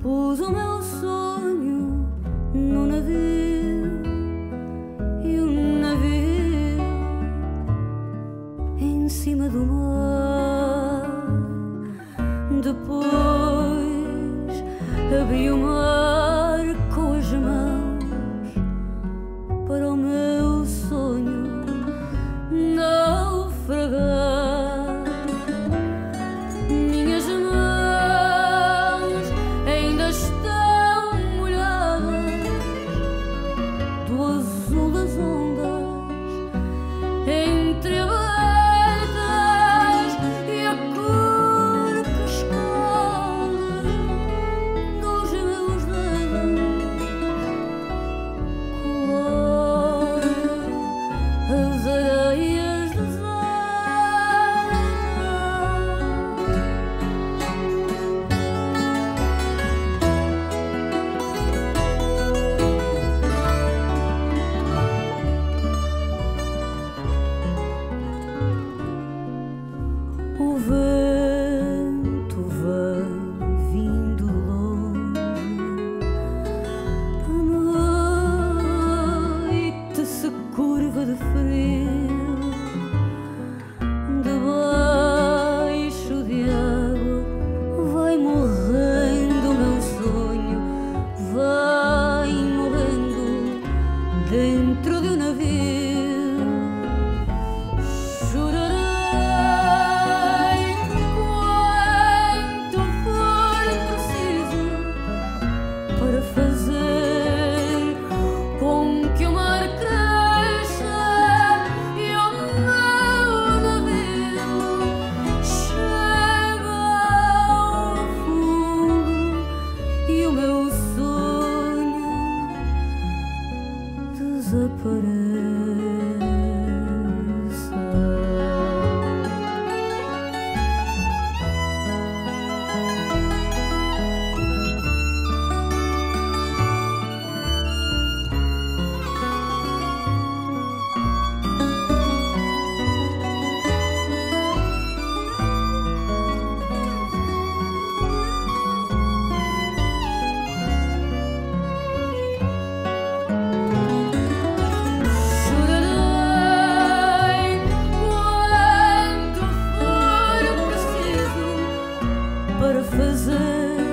Pus o meu sonho no navio e o navio em cima do mar. Depois abri o mar com as mãos para o meu sonho naufragar. Minhas mãos ainda estão molhadas do azul das ondas entreabertas e a cor que escorre dos meus dedos colore as areias desertas. O vento vem vindo de longe, a noite se curva de frio, debaixo de água vai morrendo o meu sonho, vai morrendo dentro de um navio. Chorarei quanto for preciso para fazer com que o mar cresça e o meu navio chegue ao fundo e o meu sonho desapareça. Chorarei quanto for preciso para fazer